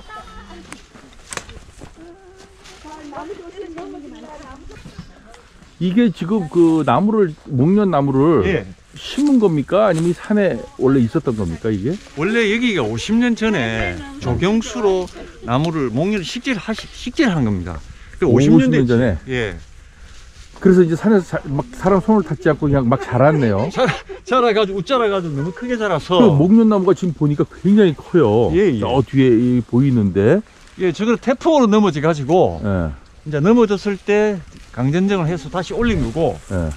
이게 지금 그 나무를, 목련 나무를 예. 심은 겁니까? 아니면 이 산에 원래 있었던 겁니까, 이게? 원래 여기가 50년 전에 조경수로 나무를 목련을 식재를 한 겁니다. 50년 50년 전에? 예. 그래서 이제 산에서 막 사람 손을 닿지 않고 그냥 막 자랐네요. 자라가지고 웃자라가지고 너무 크게 자라서. 그 목련 나무가 지금 보니까 굉장히 커요. 예, 예. 저 뒤에 보이는데. 예, 저걸 태풍으로 넘어져 가지고 예. 이제 넘어졌을 때 강전정을 해서 다시 올린 거고, 예.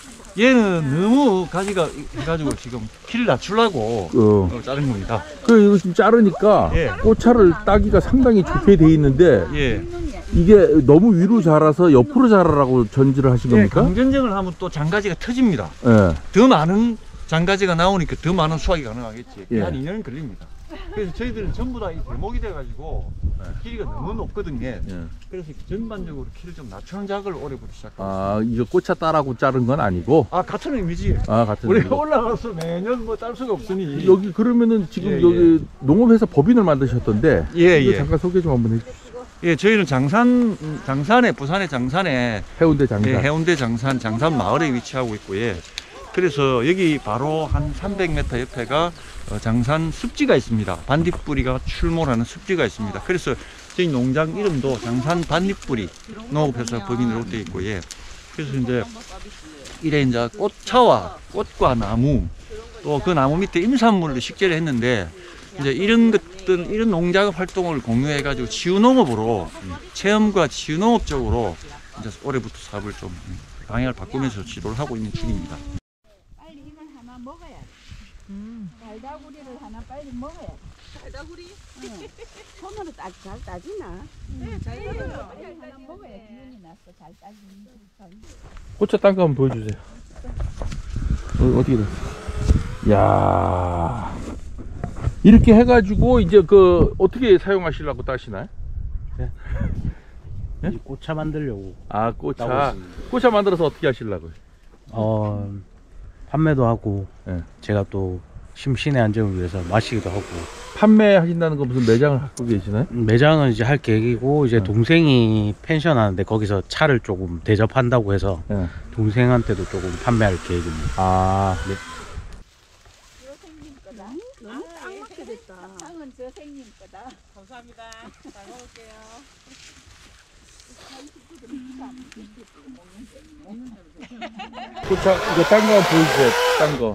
얘는 너무 가지가 해가지고 지금 키를 낮추려고 자른 겁니다. 그 이거 지금 자르니까 예. 꽃차를 따기가 상당히 좋게 돼 있는데 예. 이게 너무 위로 자라서 옆으로 자라라고 전지를 하신 예, 겁니까? 강전정을 하면 또 장가지가 터집니다. 예. 더 많은 장가지가 나오니까 더 많은 수확이 가능하겠지. 예. 한 2년 걸립니다. 그래서 저희들은 전부 다 이 대목이 돼가지고 길이가 너무 높거든요. 예. 그래서 전반적으로 키를 좀 낮추는 작업을 올해부터 시작합니다. 아, 이거 꽃차 따라고 자른 건 아니고? 아, 같은 의미지. 아, 같은 우리가 의미고. 올라가서 매년 뭐 딸 수가 없으니. 여기 그러면은 지금 예, 여기 농업회사 법인을 만드셨던데 예, 이거 예. 잠깐 소개 좀 한번 해주시죠. 예, 저희는 장산에, 부산의 장산에, 해운대 장산. 예, 해운대 장산 마을에 위치하고 있고, 예. 그래서 여기 바로 한 300m 옆에가 장산 습지가 있습니다. 반딧불이가 출몰하는 습지가 있습니다. 그래서 저희 농장 이름도 장산 반딧불이 농업회사 법인으로 되어 있고, 예. 그래서 이제 이래 이제 꽃차와 꽃과 나무, 또 그 나무 밑에 임산물을 식재를 했는데, 이제 이런 것들, 이런 농작업 활동을 공유해가지고 치유농업으로, 체험과 치유농업 쪽으로 이제 올해부터 사업을 좀 방향을 바꾸면서 지도를 하고 있는 중입니다. 빨리 이걸 하나 먹어야 돼. 달다구리를 하나 빨리 먹어야 돼. 달다구리? 손으로 잘 따지나? 네, 잘 따져요. 빨리 하나 먹어야 기운이 나서 잘 따지는. 꽃차 딴 거 한번 보여주세요. 어떻게 돼? 야, 이렇게 해가지고 이제 그 어떻게 사용하시려고 따시나요? 이 꽃차 만들려고. 아, 따고 꽃차. 있습니다. 꽃차 만들어서 어떻게 하시려고요? 판매도 하고, 예. 제가 또 심신의 안정을 위해서 마시기도 하고. 판매하신다는 건 무슨 매장을 갖고 계시나요? 매장은 이제 할 계획이고, 이제 네. 동생이 펜션 하는데 거기서 차를 조금 대접한다고 해서 예. 동생한테도 조금 판매할 계획입니다. 아, 네. 선생님 거다. 너무 딱 맞게 됐다. 상은 선생님 거다. 감사합니다. 잘 먹을게요. 꽃차 이거 딴 거 한번 보여주세요. 딴 거.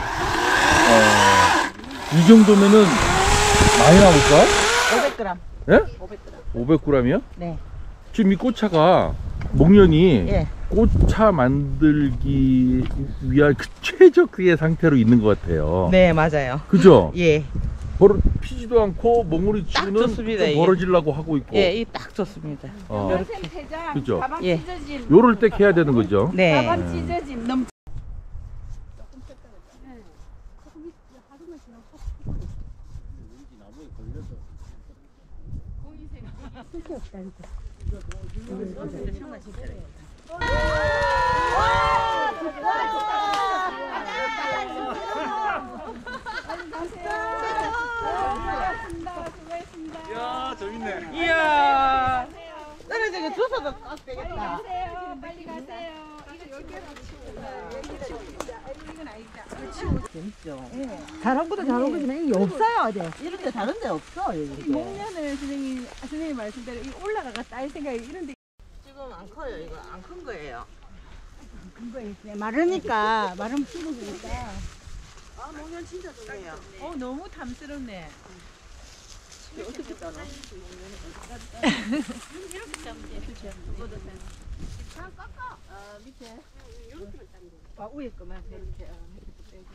이 정도면은 많이 나올까? 500g. 예? 500g. 500g이요? 네. 지금 이 꽃차가 목련이 예. 꽃차 만들기 위한 그 최적의 상태로 있는 것 같아요. 네, 맞아요. 그죠? 예. 피지도 않고 몽우리 딱 치고는 좋습니다, 좀 이게. 벌어지려고 하고 있고. 예, 이 딱 좋습니다. 선생 퇴장. 그죠? 가방 예. 찢어짐. 요럴 때 해야 되는 거죠. 네. 가방 찢어짐. 넘. 이야, 재밌네. 이야. 떨어지게 주워도 딱 되겠다. 빨리 가세요. 이거 여기에 재밌죠. 다른 것도 다른 거지만 이게 없어요 어디. 이런 데 다른 데 없어, 여기. 목련을 선생님 말씀대로 이 올라가가 딸 생각이 이런데 지금 안 커요, 이거. 안 큰 거예요. 그거 있어요. 마르니까 마르면 씹어주니까. 아, 목련 진짜 좋네요. 너무 탐스럽네. 어떻게 따나? 아 위에 거만 밑에.